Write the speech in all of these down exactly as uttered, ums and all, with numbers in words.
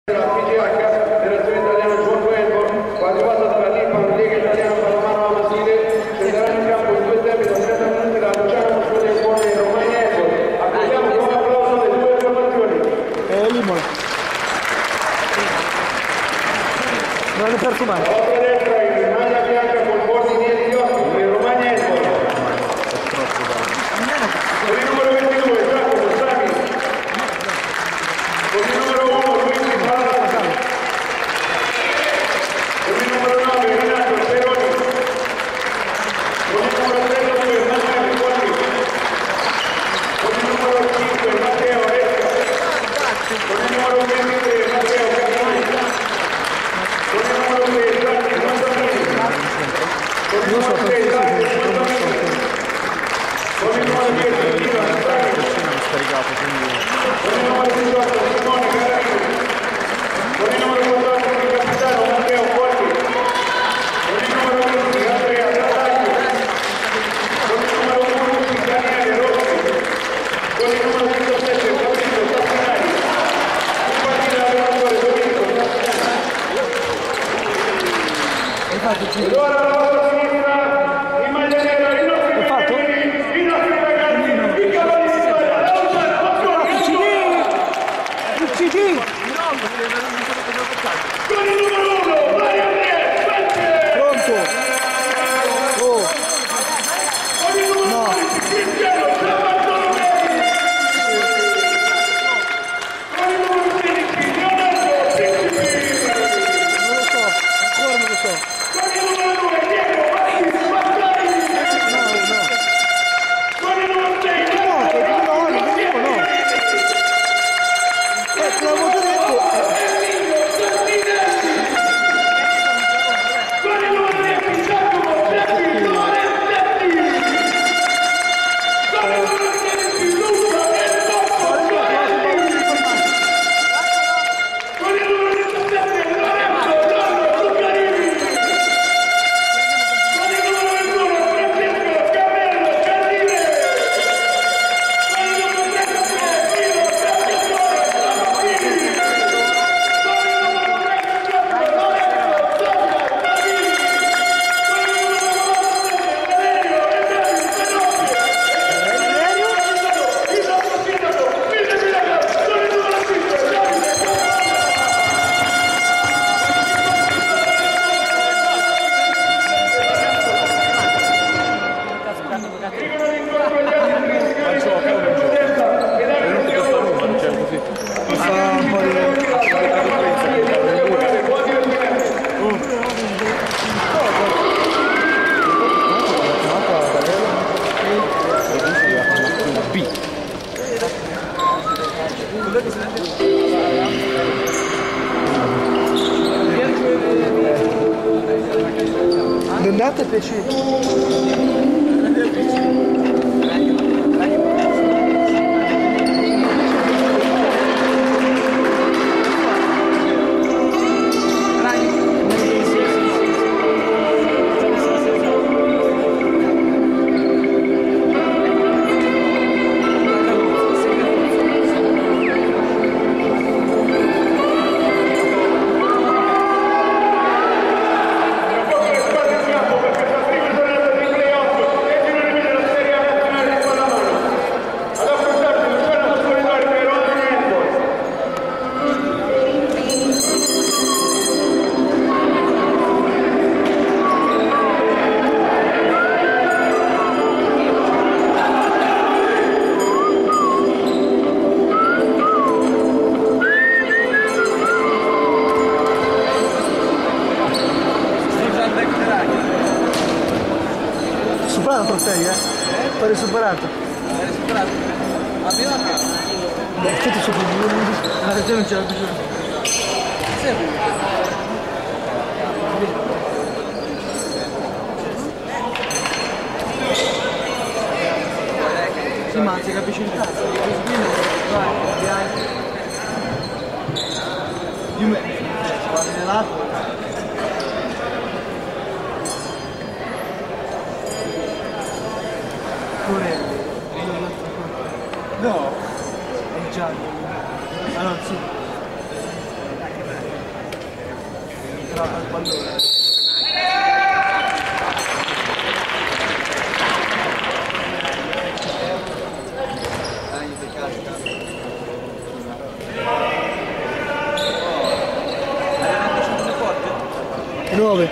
Non hanno perso mai. Maglia bianca con bordi neri di occhi, per Romagna Esport. Con il numero ventidue, Giacomo Sami. Con il numero uno, Luigi Palazzi. Con il numero nove, Renato Peroni. Con il numero trentadue, Matteo Ricolli. Con il numero cinque, Matteo Resca. Con il numero ventitré, Matteo Capponi. Con il numero sei, Gianni Montanini. Con il numero sei, Gianni Montanini. Con il numero dieci, Ivan Sani. Con il numero diciotto, Simone Carini. Con il numero quattordici, il capitano Matteo Forti. Con il numero venti, Andrea Catalagno. Con il numero undici, Daniele Rossi. Con il numero diciassette, Fabrizio Tassinari. In partita allenatore Domenico Tassinari. Ed ora la nostra sinistra, in maglia nera, i nostri ragazzi, i nostri ragazzi, i cavalli di storia, Il C D! con il numero uno, Mario Andrea Spezze! Pronto? Oh, Con il numero undici, Cristiano Gianbartolomei! Con il numero sedici, Leonardo Principi! non lo so, ancora non lo so. Con il numero due, Diego Battista Battari! No, no. Con il numero sei, No, che no, no, no, no. Eh, te l'avevo già detto. Emilio Santinelli! Con il numero dieci, Giacomo Seppi Lorenzetti! Con il numero sedici, Luca El Tocco Soletti! Con il numero diciassette, Lorenzo Lollo Lucarini! Con il numero ventuno, Francesco Carrello Carrile! Con il numero trentatré, Guido Francescone Tramontini! Con il numero trentaquattro, Lorenzo Sofia Navini! Con il numero novantasette, Valerio Ebrani Fenobbio! Il nostro sindaco, Mille Milano, con il numero cinque, Davide Arrivano l'incontro agli altri signori di Campodenza e la riunione Fa un po' di... Non date piacere. Superato sei, eh? Pare superato. Hai superato? Abbiamo anche. Beh, che ti superato? Ma te non c'era bisogno. Sì. Sì, ma si capisce il cazzo. Vai, vai. Io mi... Guarda nell'acqua. No, è giallo. Ah no, sì. al pallone. nove.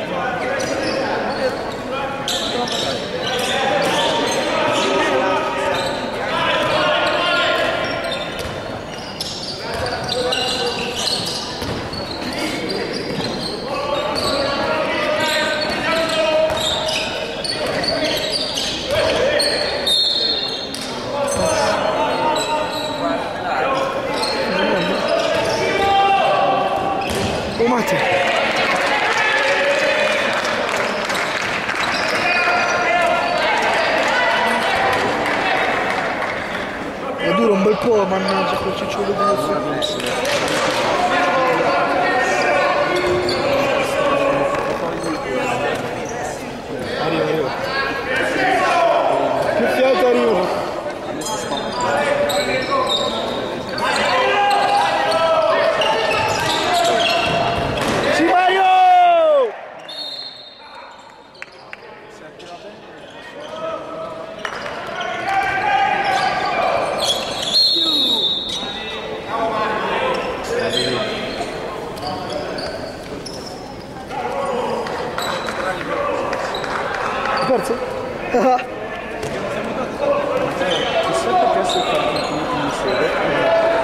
Oh, Matteo. È duro un bel po', mannaggia, quel cicciolo di arriva, arriva. Più fiato arriva. Sì, Mario! Perso? Ah. Chissà perché si fa di sede.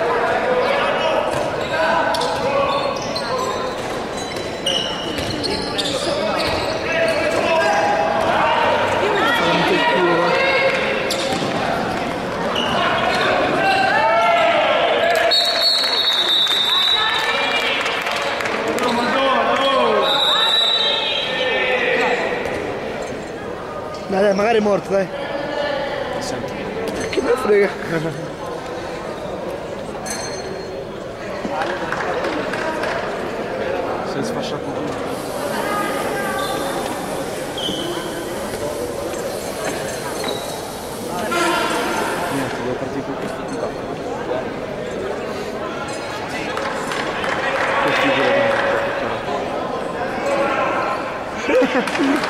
Dai, dai, magari è morto, dai. Senti. Che me frega. Si è sfasciato tutto. Niente, devo partire con questo tipo. Che figura di me.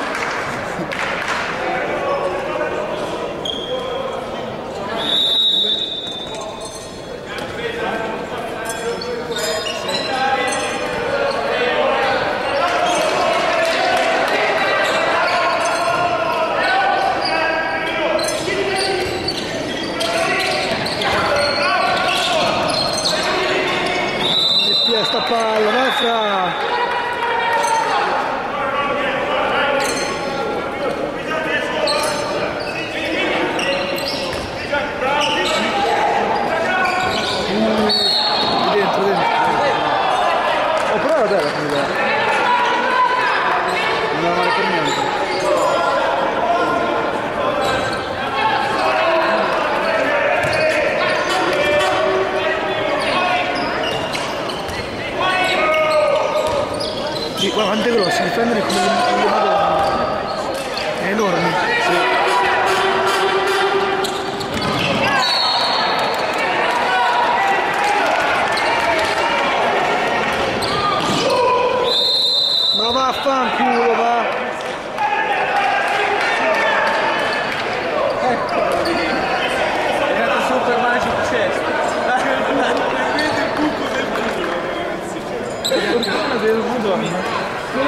Sta palla, vai fra! Uh, dentro, dentro. Oh, però era bella come idea. Non era male per niente. Guarda quanto è grosso, difendere come le madonna. È enorme. Sì. Ma vaffanculo, va! È andato super magic chest. Vedi il buco del culo, ragazzi. È il del Madonna.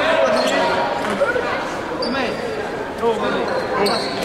Com'è? Oh, ma lì.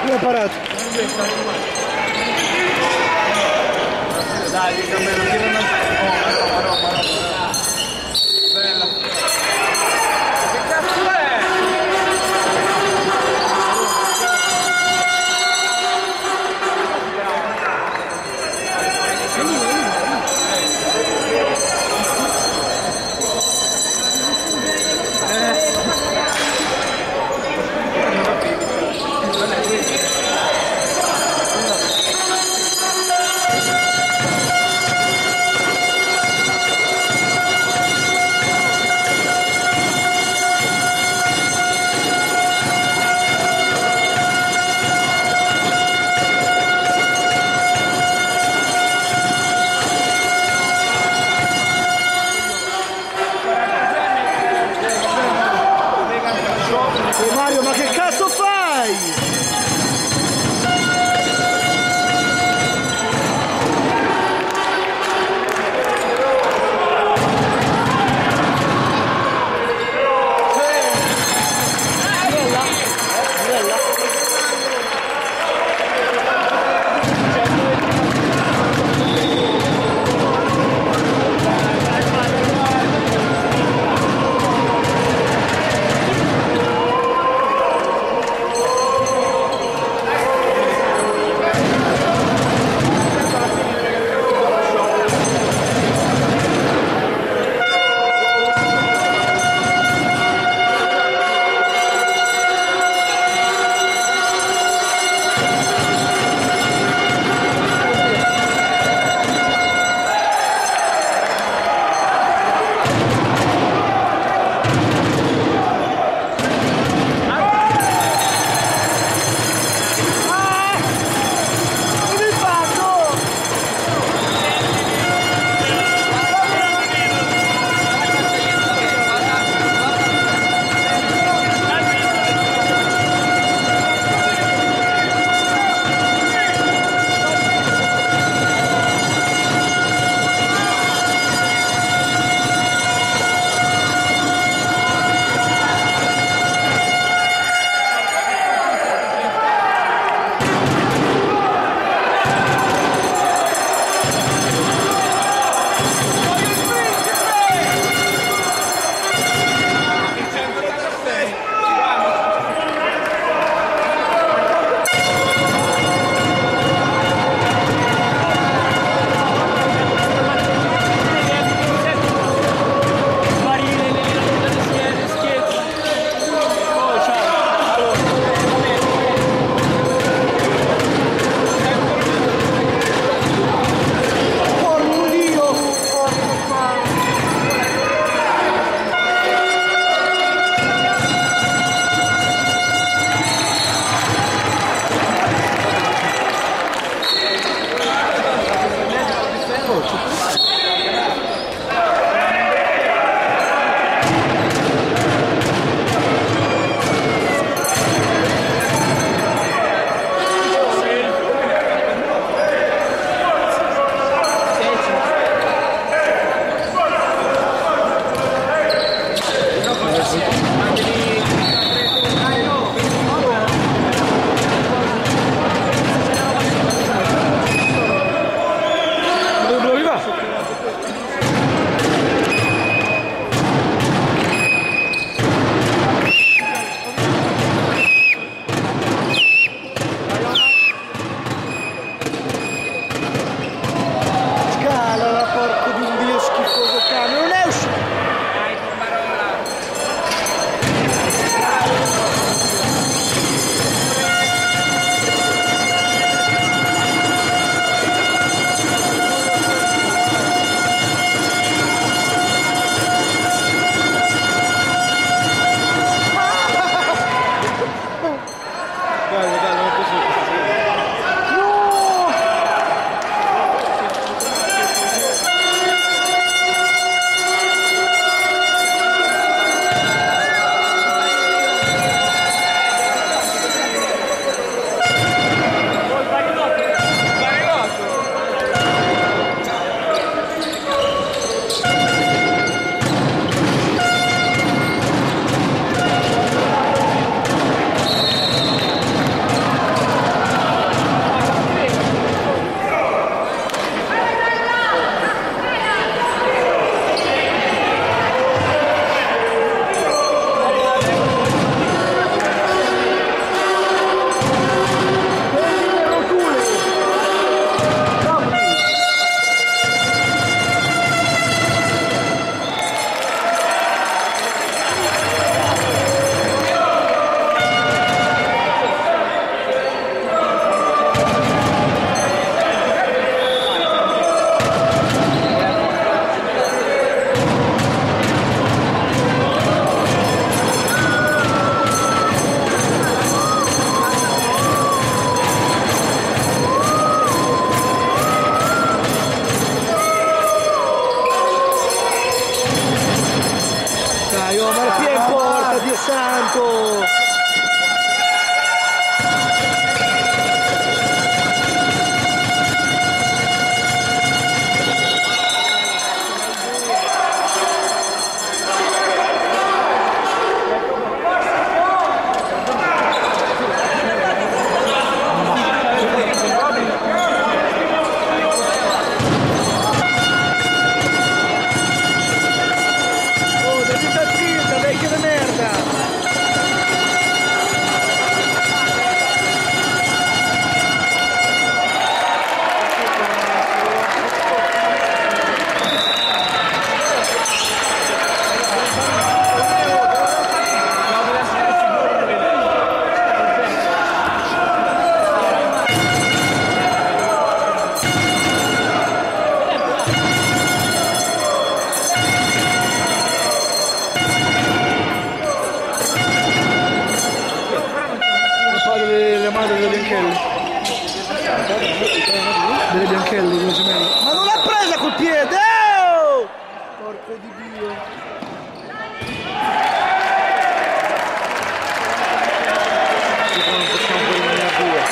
l'ha parato. Dai, che cammino, che non oh, Roma, Roma, Roma. Bella. Che cazzo è? bianchelli. Delle bianchelli, due gemelli. Ma non l'ha presa col piede! Oh! Porco di Dio. Sì, però non possiamo poi rimanere a due.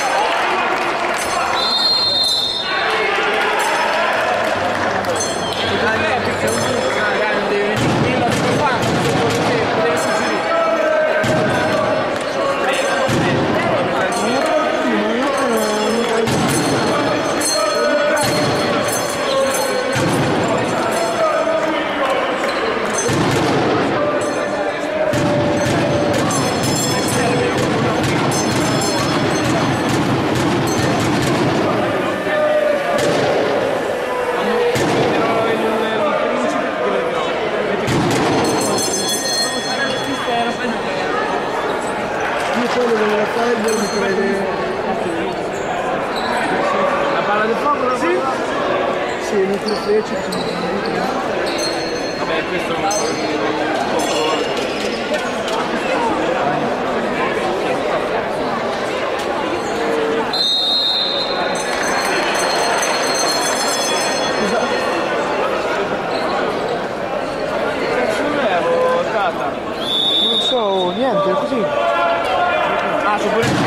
La palla del fuoco? La sì? Sì, non ti lo feci. Vabbè, questo è un po'. Non so, niente, è così. Ah, sono pure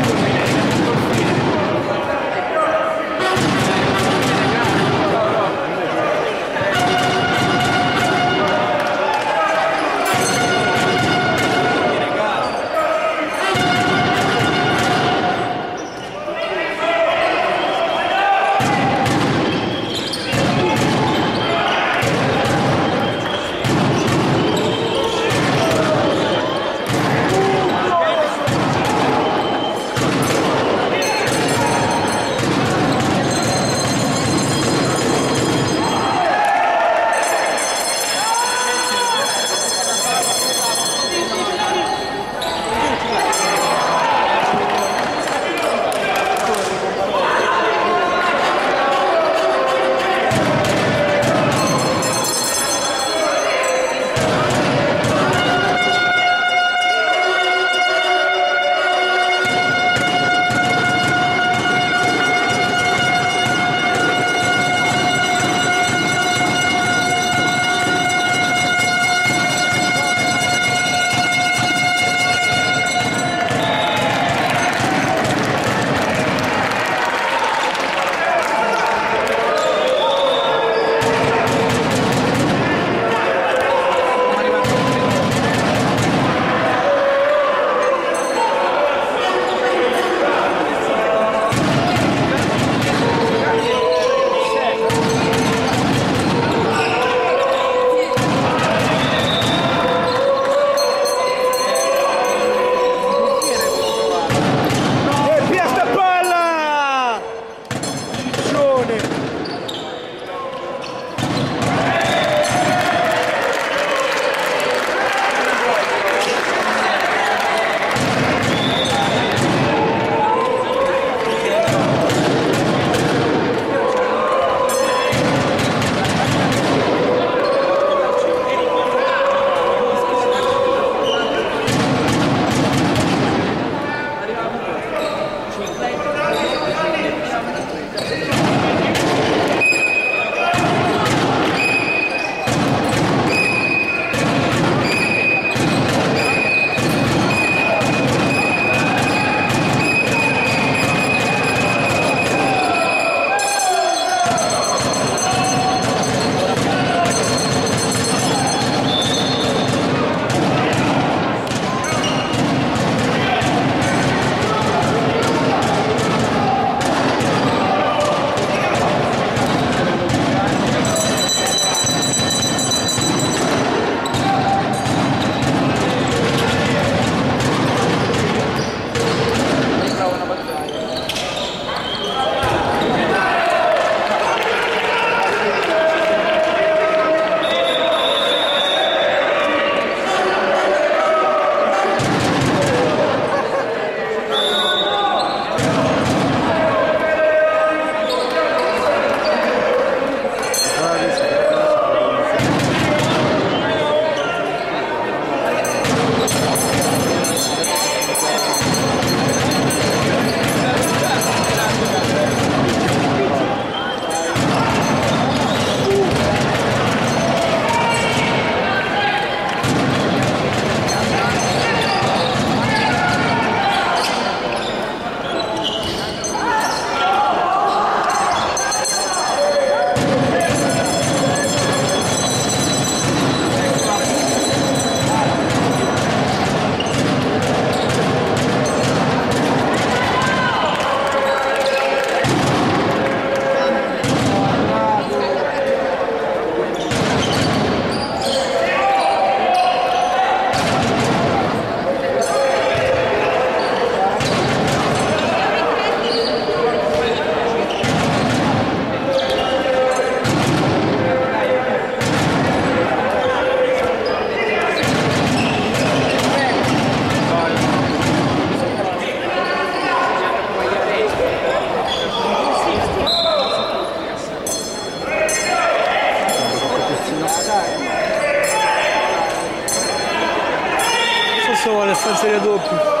vittoria doppia.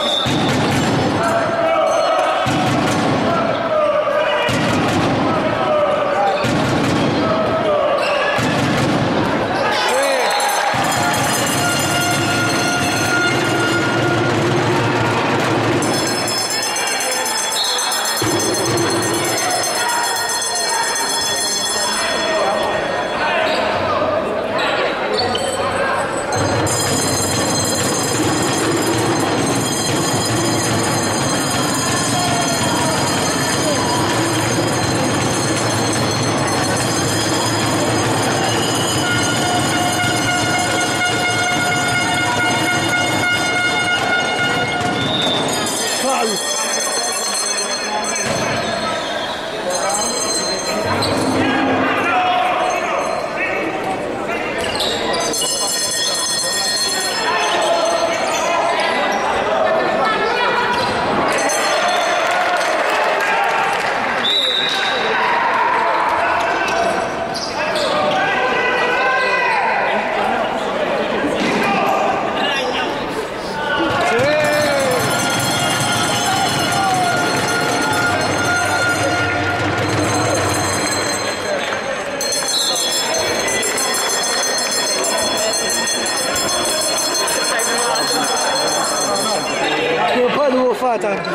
Tanto.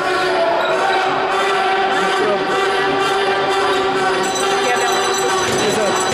Esatto.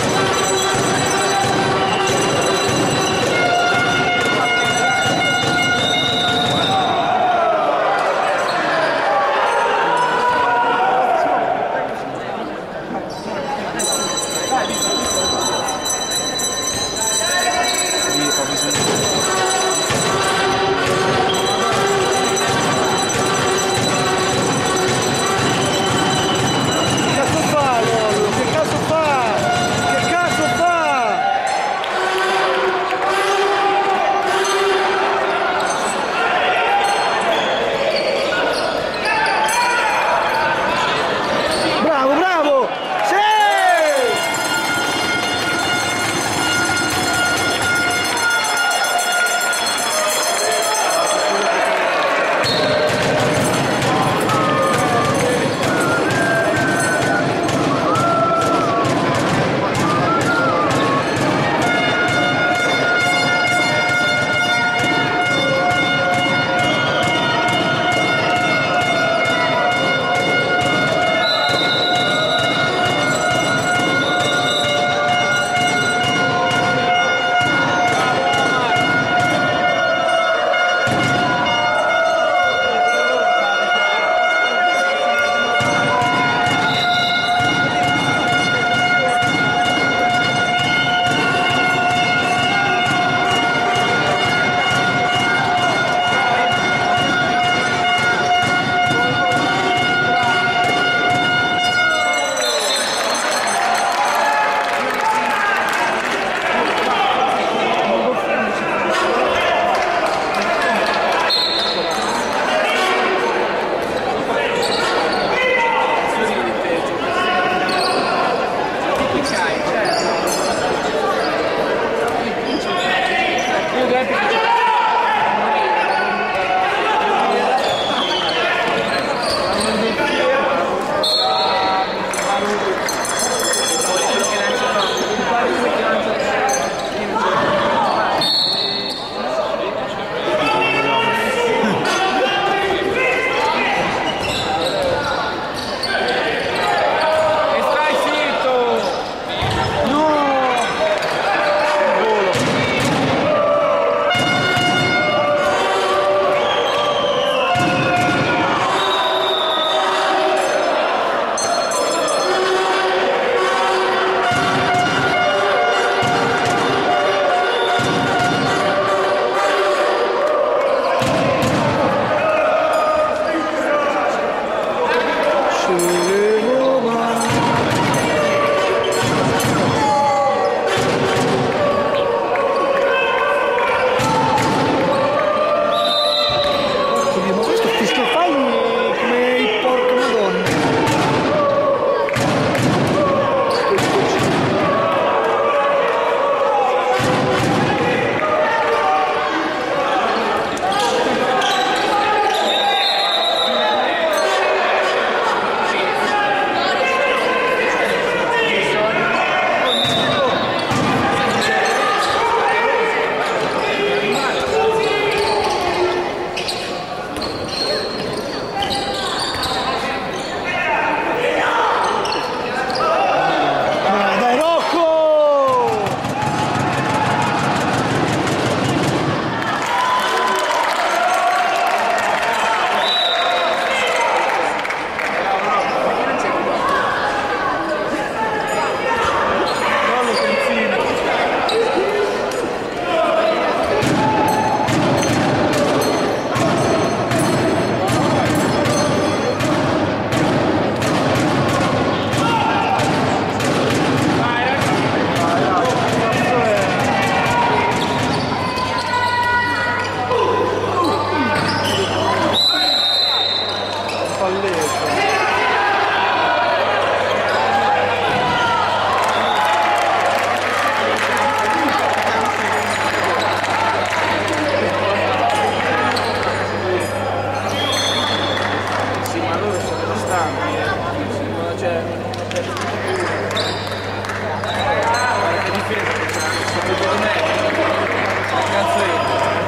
c'è una pezza di guarda che difesa che c'è sotto di me. Cazzo io.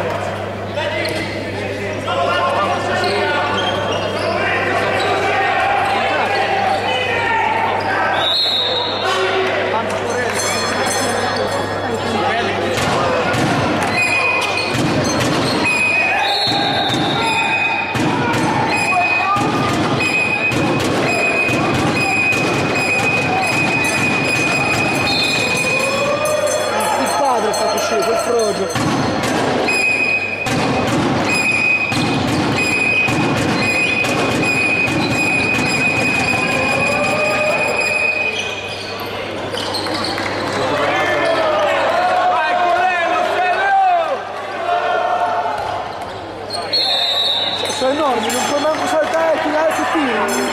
Sono enormi, non puoi manco saltare e tirare su tiri.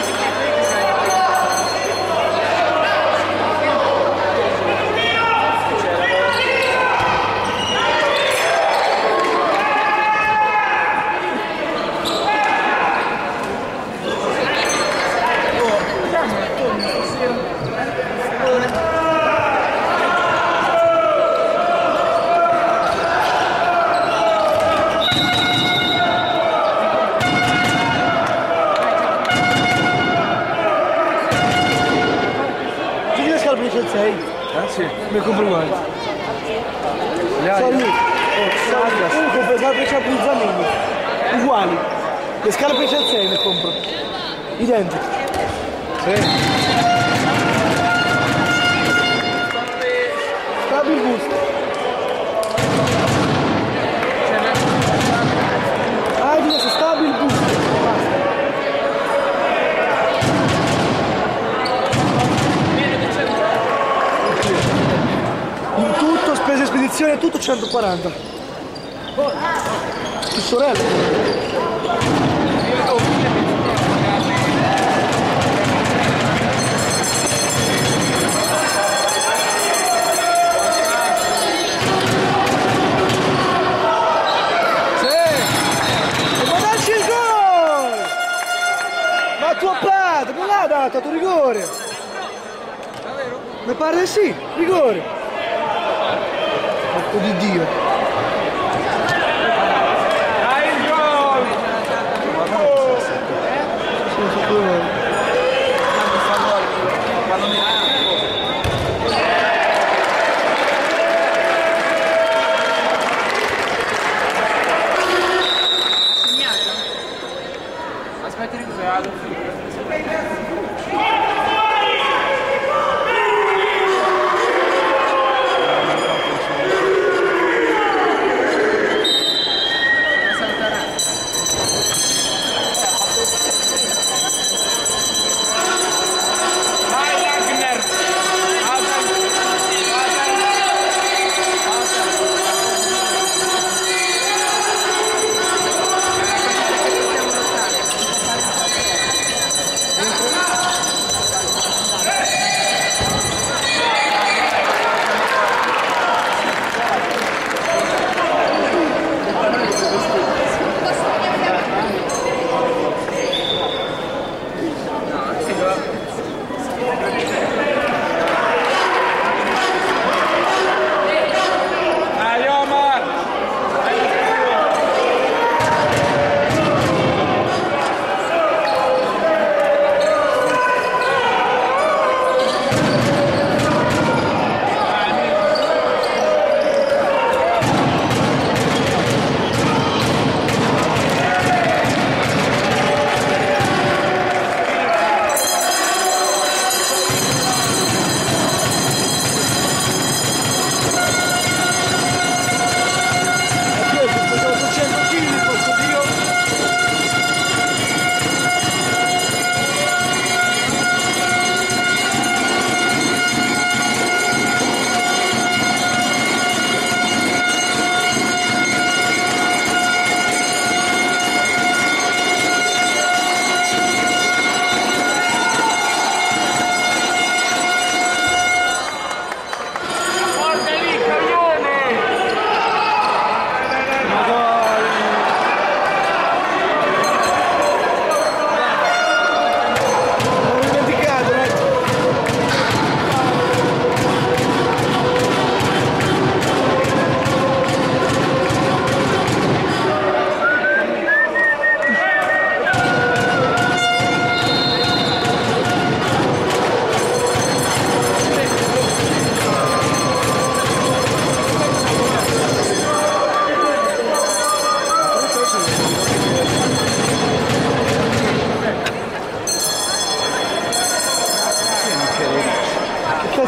sei? Eh sì. Mi compro uguali. Le hai? Sono lì. Oh, uno compra le scarpe Chaplin uguali. Le scarpe sei mi compro. Identiche. Sì. Stabil Boost. Ah, diverso, Stabil Boost. Basta. In tutto, spese e spedizione, tutto centoquaranta. Tu sorella. Tuo padre, non l'ha dato, ha dato rigore. Davvero? Mi pare di sì, rigore. Porco di Dio. Dai il gol! Sono su due gol. Aspetta di cos'è?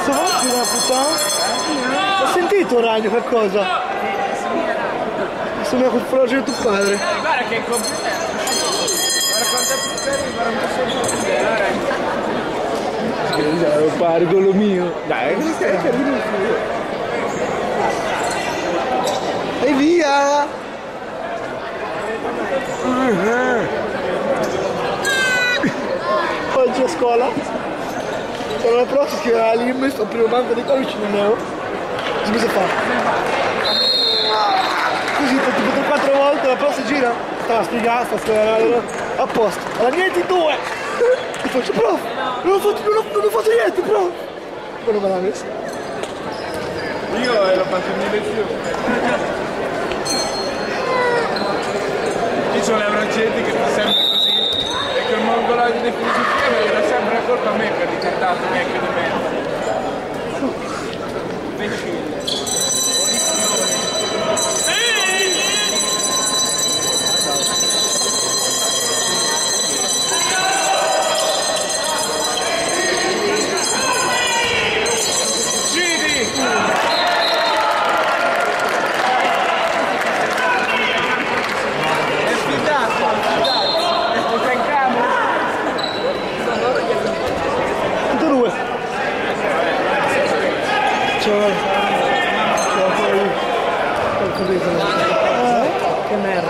Posso farci una puttana? Ho sentito un ragno qualcosa? Sono col fragile tuo padre. Eh, guarda che complimento. Guarda quanto è più bello, guarda quanto sei più bello. Lo pargolo mio. Dai, questo è carino. E via! Oggi a scuola c'era la prof che scriveva l'I M, sto primo banco di qua vicino a Neo. Cosa fa? Così tipo tre quattro volte la prof si gira, stava spiegando, stava a posto. Allora niente due! Ti faccio prof! Non ho fatto, non ho, non ho fatto niente prof! Poi non me l'ha messa. Io l'ho fatto in mia lezione. Ci sono le gente che fa sempre così e che il mongolo di filosofia me dà sempre la colpa a me per ritardato neanche di me. Che merda.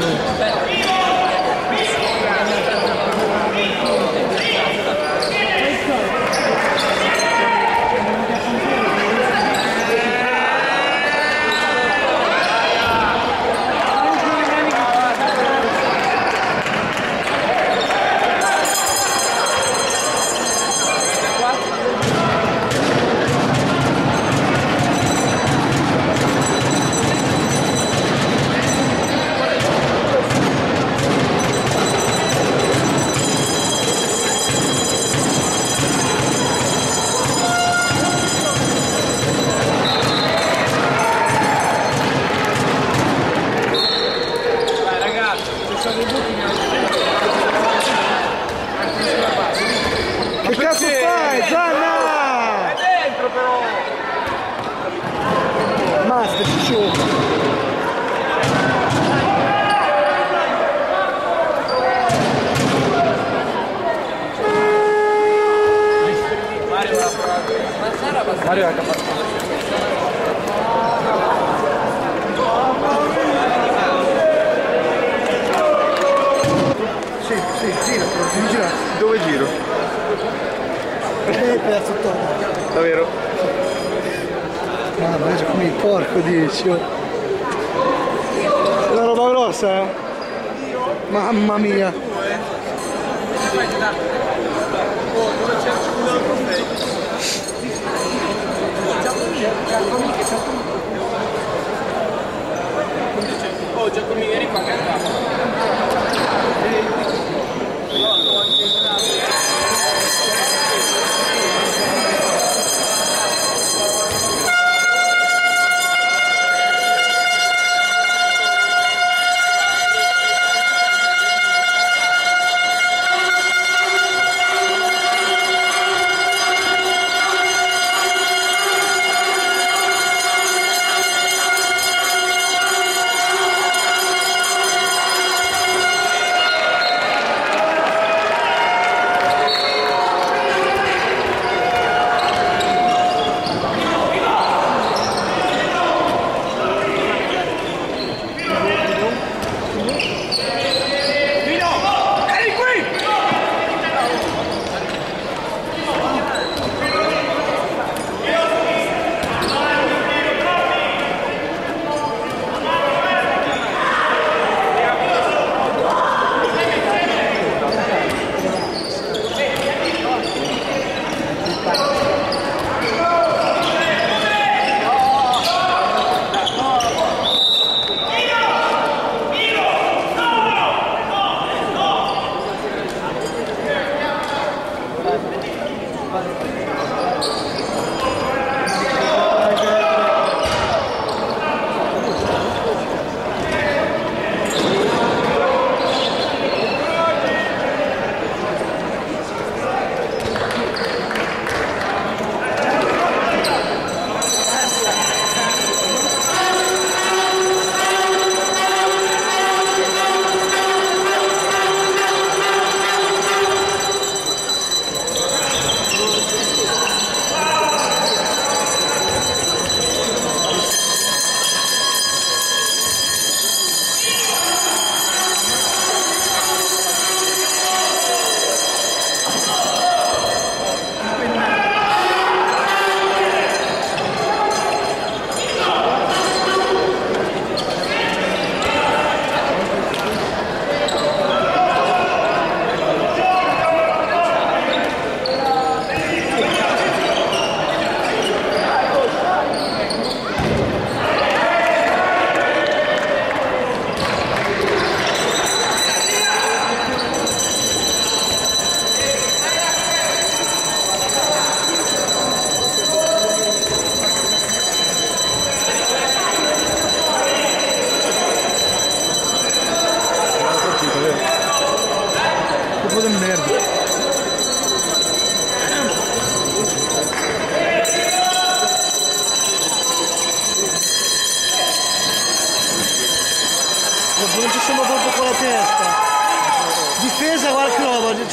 Che cazzo fai, Zanna? È dentro però! Master, ciccione. Mario ha capito. Sì, sì, gira, devi girare. Dove giro? Eh, pezzo tono. Davvero? Ah, mangia come il porco, dici. È una roba grossa, eh? Mamma mia. Oh, Giacomo ieri qua che è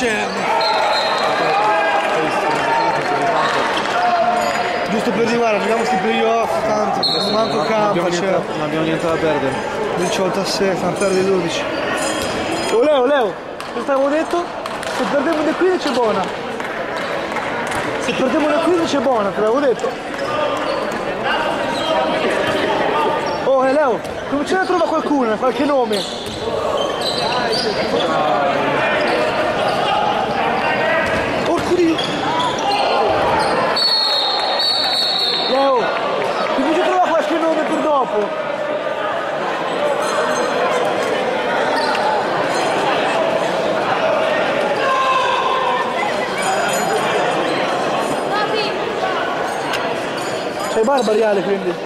schermo. Giusto per dire, guarda, vediamo sti playoff, tanto, non manco campo, cioè. Non abbiamo niente da perdere. diciotto a sei, stiamo a perdere dodici. Oh Leo, Leo, cosa avevo detto? Se perdiamo da quindici è buona. Se perdiamo da quindici è buona, te l'avevo detto. Oh, eh, Leo, cominciamo a trovare qualcuno, qualche nome. Porco Dio! Leo, comincia a trovare qualche nome per dopo. C'hai barba reale quindi?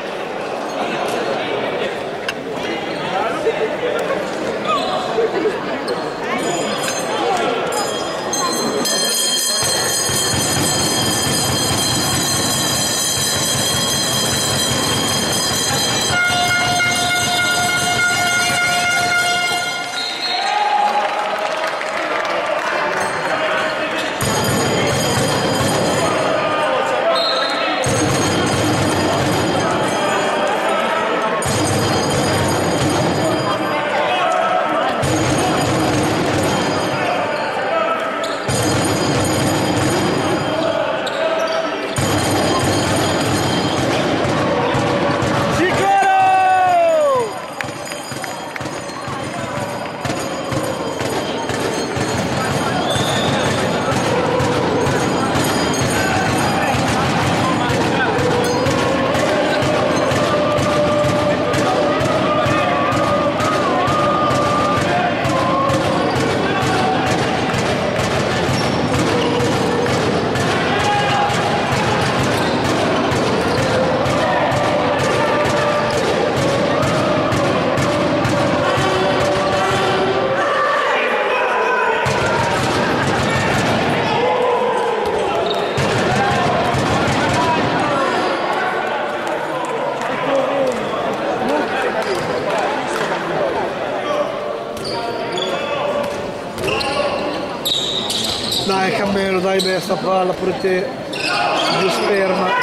Dai Cammelo, dai beh sta palla pure te, Dio sperma.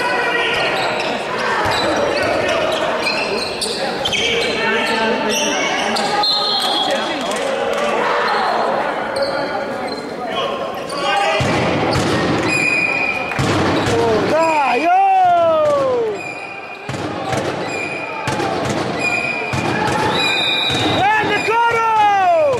Oh dai, oh! Grande coro!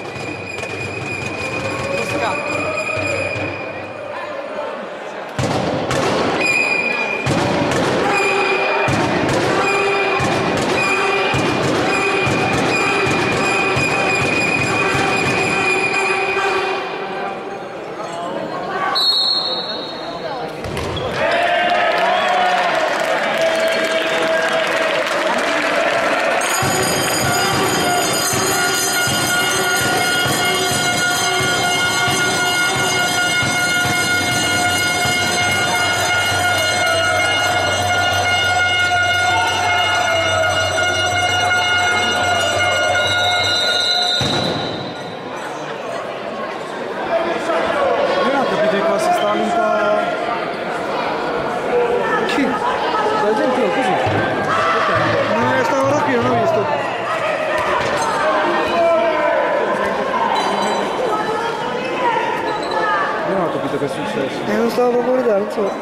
Che è successo? Eh, non stavo proprio a guardare, non so.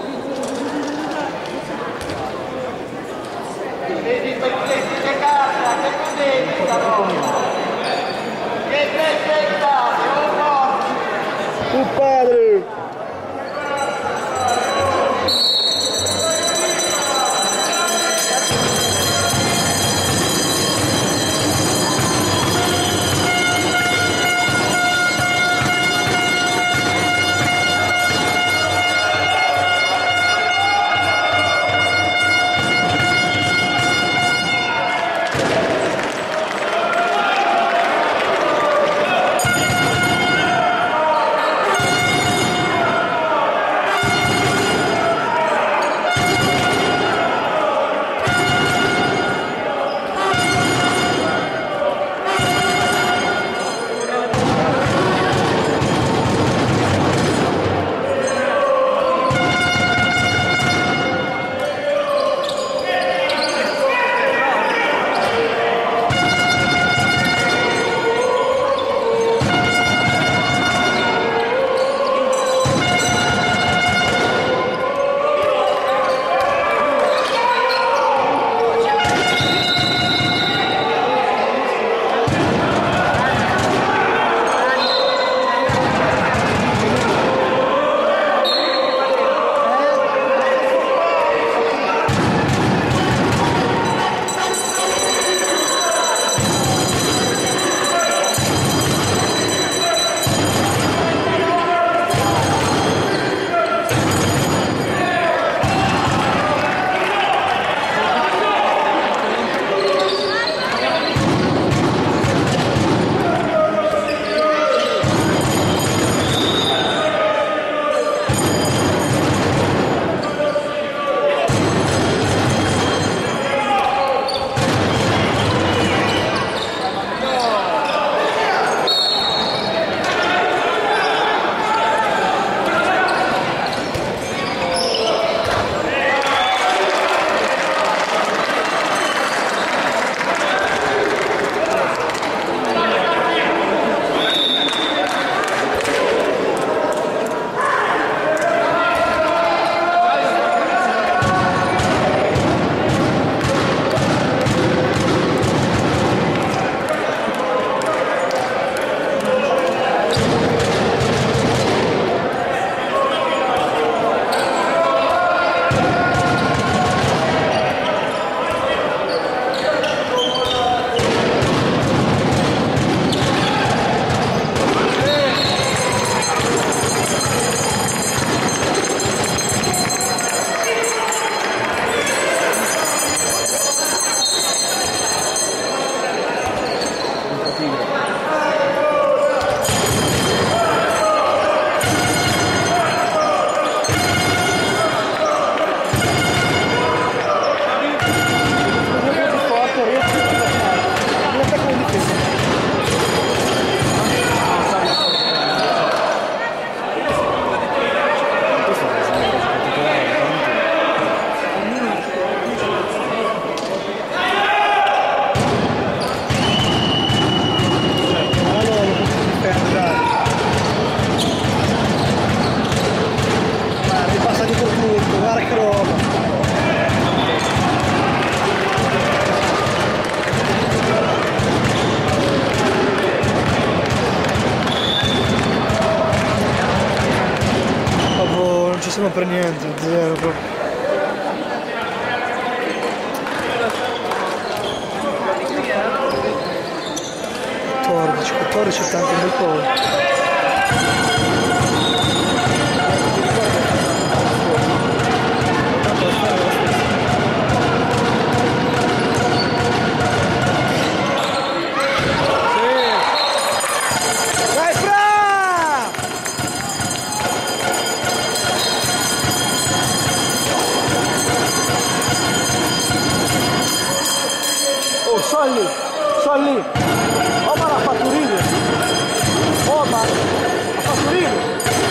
Tu padre! non ci siamo per niente, zero proprio. quattordici, quattordici è tanto un bel po'. Solli, Solli, Omar ha fatto ridere, Omar ha fatto ridere.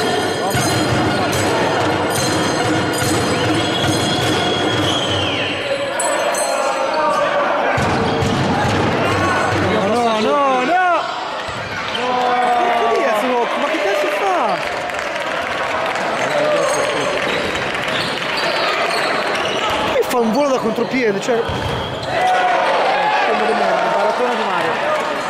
No, no, no, no! Che cazzo, ma che cazzo fa? E fa un volo da contropiede, cioè... Maratona di Mario.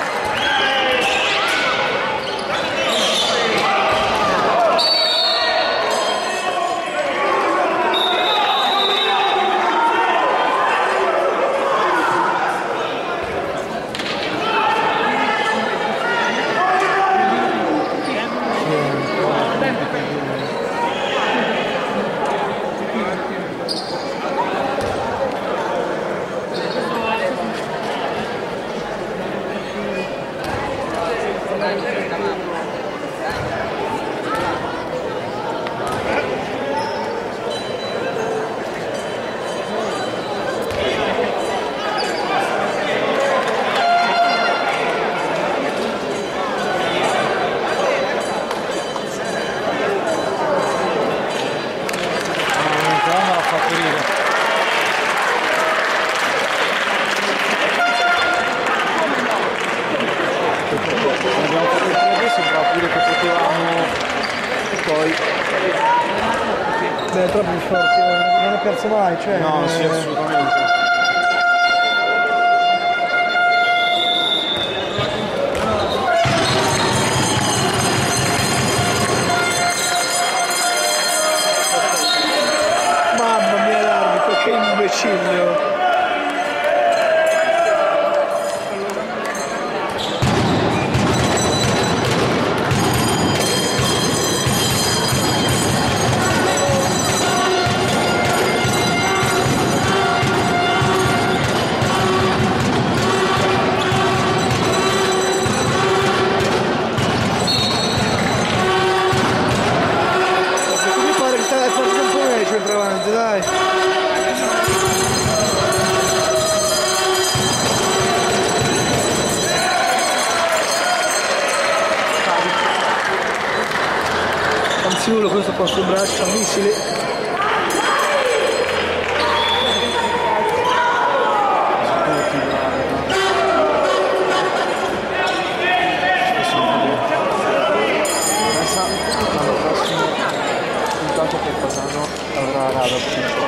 Beh, è troppo forte, non è perso mai, cioè... No, sì, assolutamente. Mamma mia l'arbitro, che imbecille! Dai. Anziolo, questo posto braccia, missili. Intanto che Fasano avrà rado.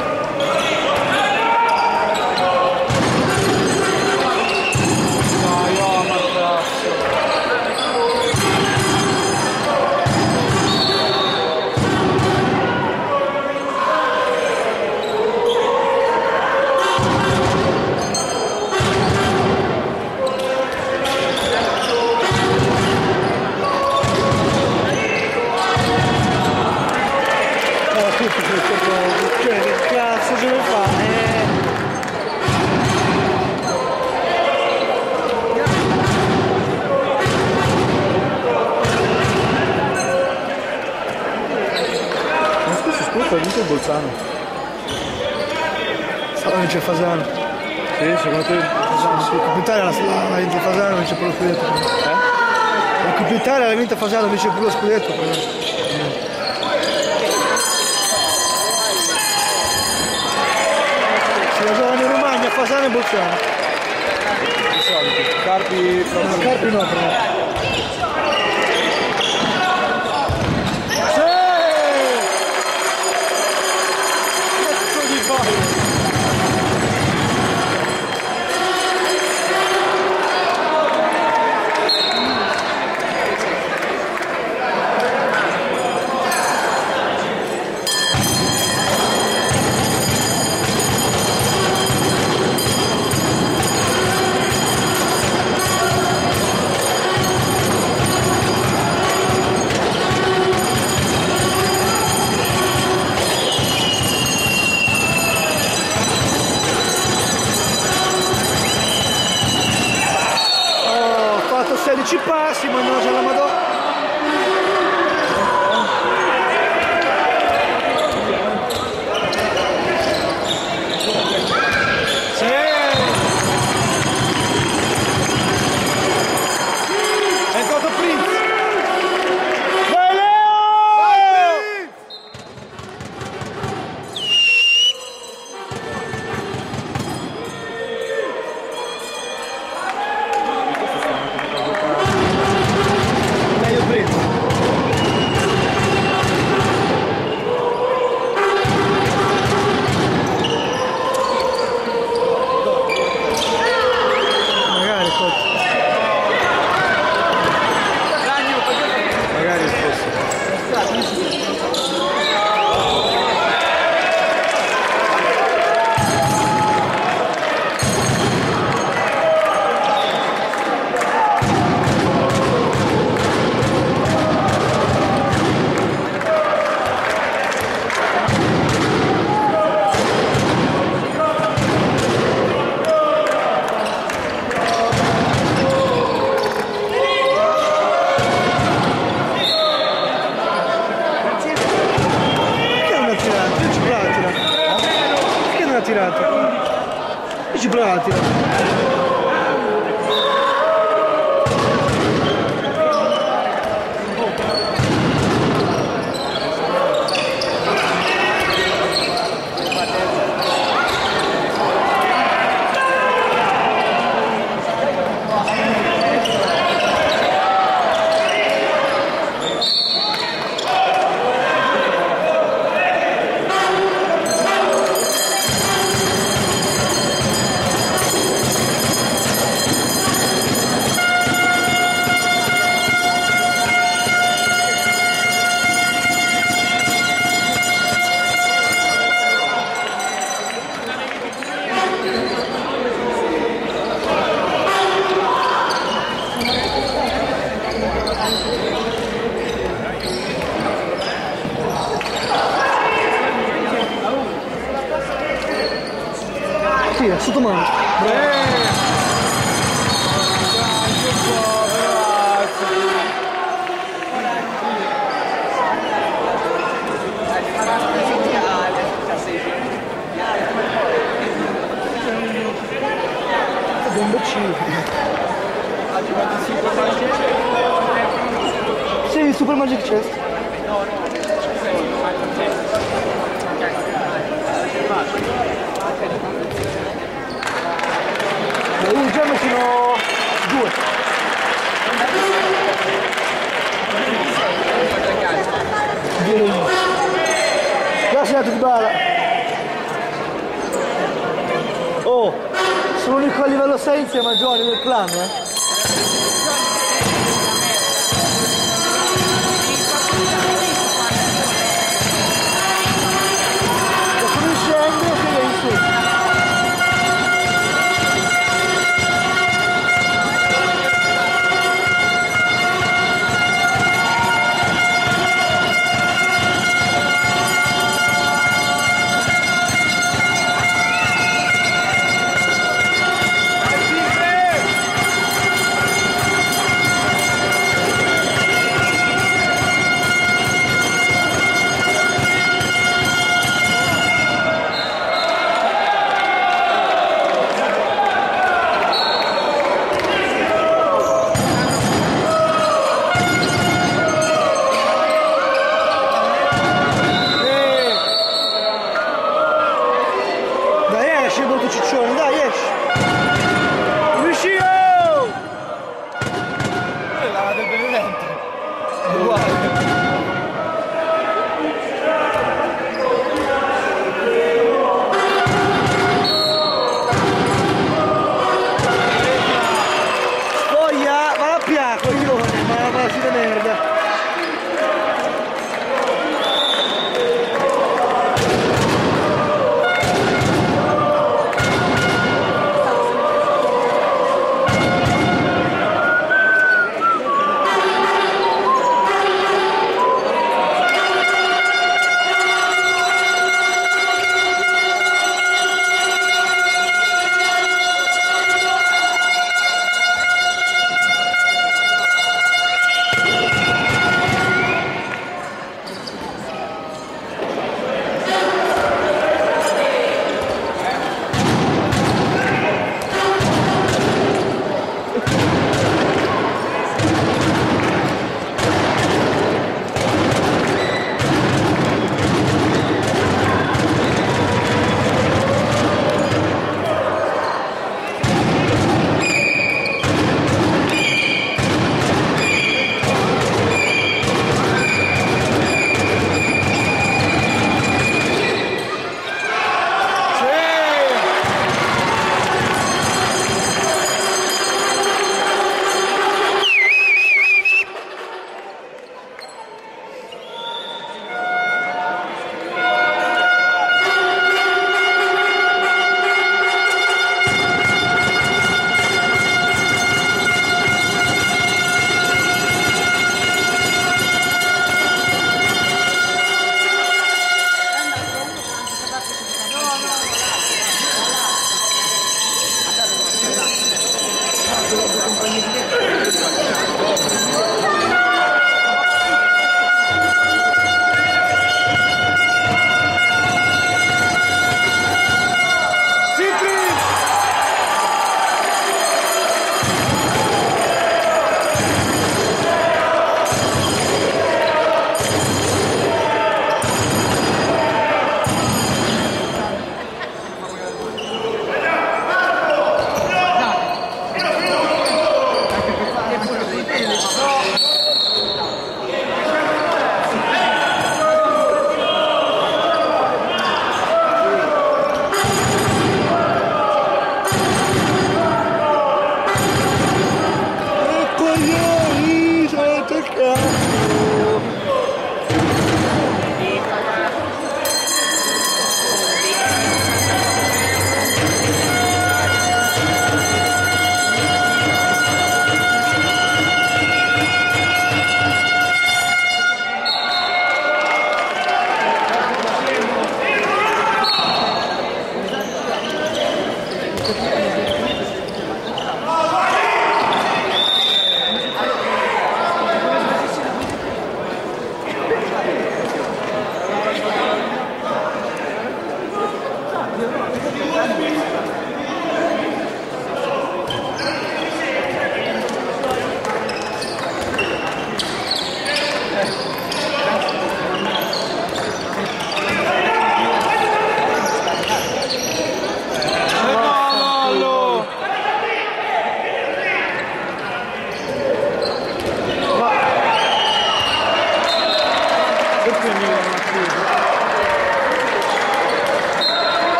Cioè, che cazzo ce lo fa? Eh... Ma spesso ascolta, ha vinto il Bolzano. Ora vince Fasano. Sì, secondo te? Fasano, sì. Coppa Italia l'ha vinto Fasano, vince pure lo scudetto. Eh? La Coppa Italia l'ha vinta Fasano, vince pure lo scudetto. Se la giocano in Romagna, Fasano e Bolzano. Di solito. Carpi... No, Carpi no, però. ci passi, mannaggia la Madonna. Ci prova a tirare. Tira, sotto mano. Bomboncino. Sì, Super Magic Chest. Uh, già ne sono due. Già segnato di bala. Oh, sono l'unico a livello sei insieme a Johnny del clan, eh.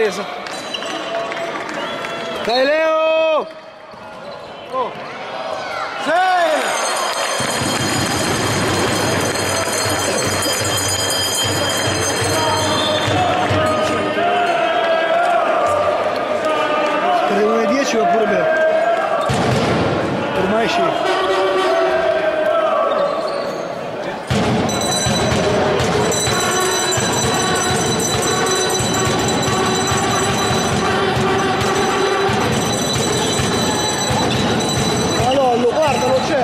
ripresa. Dai Leo! Oh! Sei! Per le uno e dieci va pure bene. Ormai sì. Lollo, guardalo, c'è!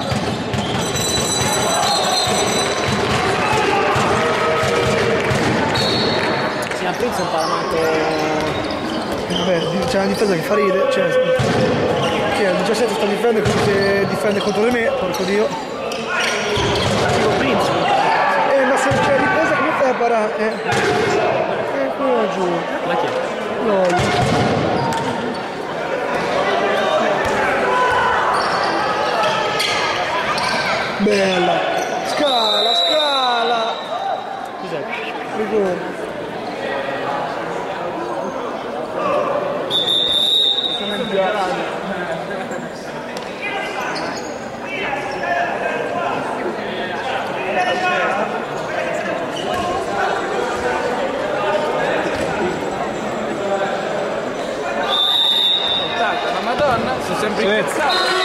Sì, a Pizzo è un parametro. Vabbè, c'è una difesa che fa ridere, cioè, che il diciassette sta difendendo come se difende contro di me, porco dio. Dico Prince. Eh, ma se c'è la difesa come fai a parare? Eh, eh qua giù. Ma chi è? Lollo. Bella! Scala, scala! Cos'è? Rigore. Ma madonna, sono sempre Sì. incazzato.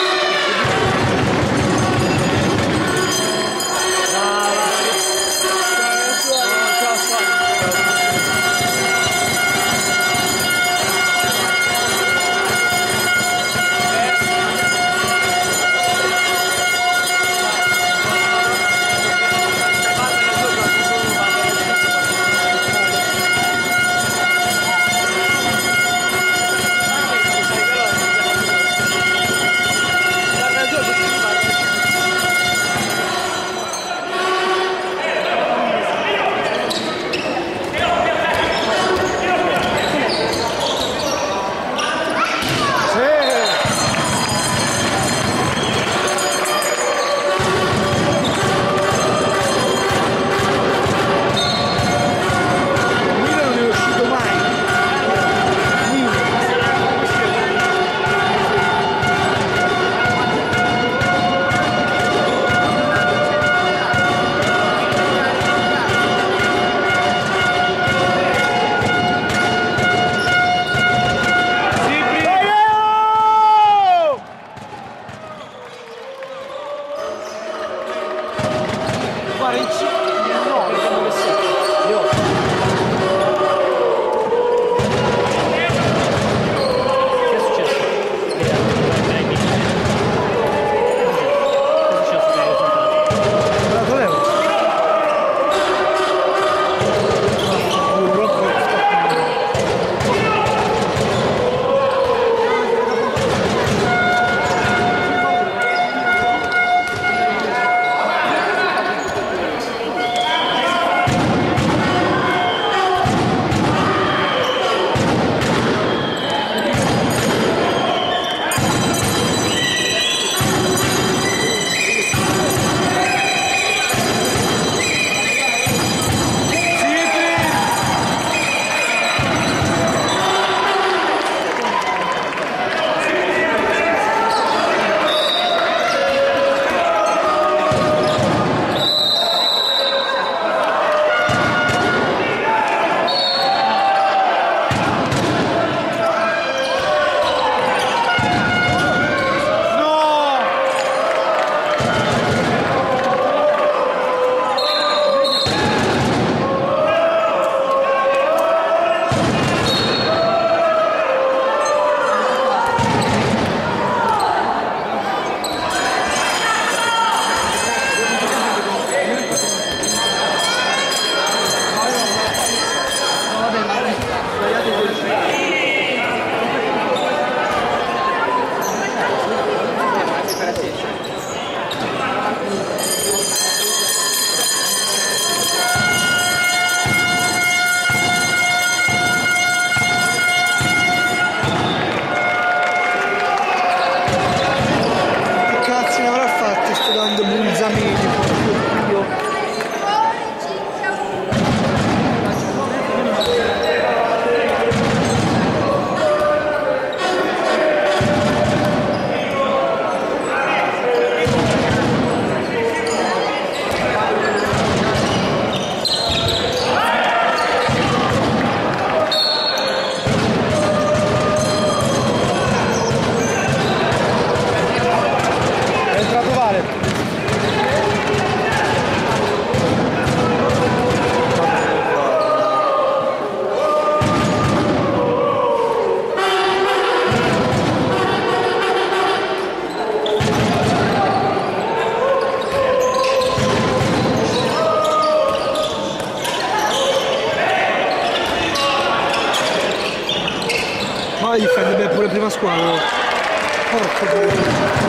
difende bene pure prima squadra. Porco Dio.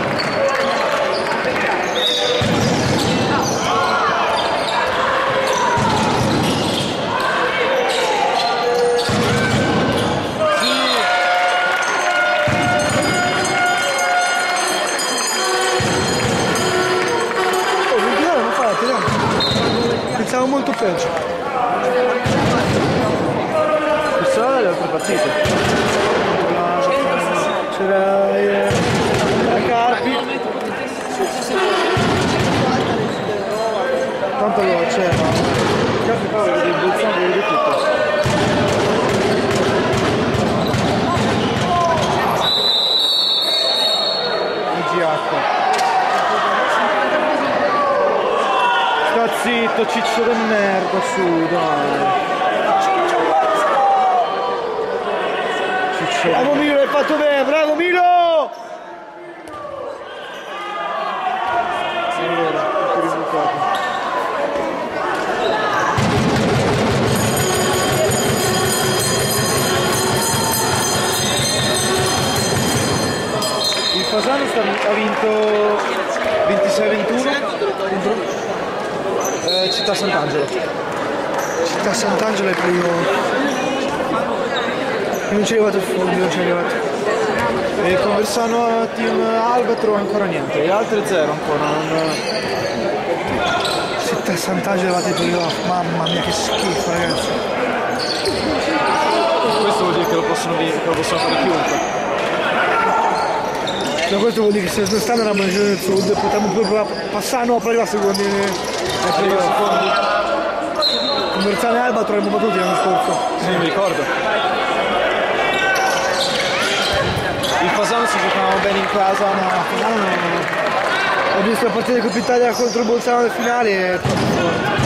Pensavo molto peggio. Pensavo alle altre partite. C'era eh, la Carpi. Tanto lo c'è, ma Carpi poi vede il Bolzano, vede tutto. I G H. Sta zitto, ciccio del merda, su, dai. Ciccio. Bravo Milo, hai fatto bene, bravo Milo! Sì, allora, tutto il risultato. Il Fasano sta, ha vinto ventisei a ventuno. Eh, Città Sant'Angelo. Città Sant'Angelo è primo. Non ci è arrivato il fondo, non ci è arrivato. E Conversano Team Albatro ancora niente, le altre zero ancora. Non... Città Sant'Angelo è arrivato il playoff, mamma mia che schifo ragazzi. Questo vuol dire che lo possono, che lo possono fare chiunque. No, questo vuol dire che se non stanno nella regione del sud potremmo proprio passare, no, poi arriva secondi nei secondi. Conversano e Alba avremmo battuti l'anno scorso. Sì, mi ricordo. Il Fasano si giocava bene in casa, No, no, no, no. Ho visto la partita di Coppa Italia contro il Bolzano nel finale e è troppo forte.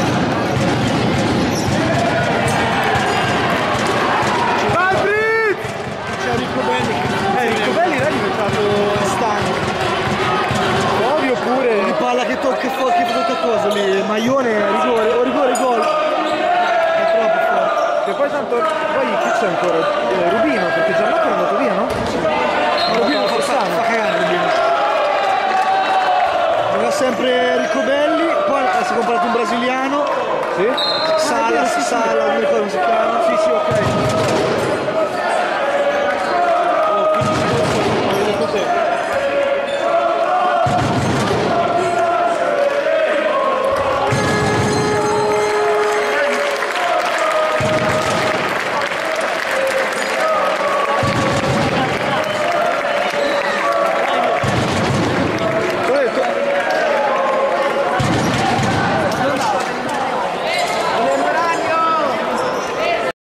Vai Fritz! C'è Ricco Belli. Eh, Ricco Belli là è diventato stagno. Ovvio pure, di palla che tocca, che tocca cosa lì, maglione, rigore, o rigore, gol. È troppo forte. E poi tanto, poi chi c'è ancora? Eh, Rubino, perché Gianmarco è andato via, no? Sì. Ma Rubino fa, fa, fa cagare Rubino. Aveva sempre Riccobelli, poi si è comprato un brasiliano. Sì? Sala, Ah, sì, sì, Sala, sì. non mi ricordo come si chiama. Sì, sì, ok.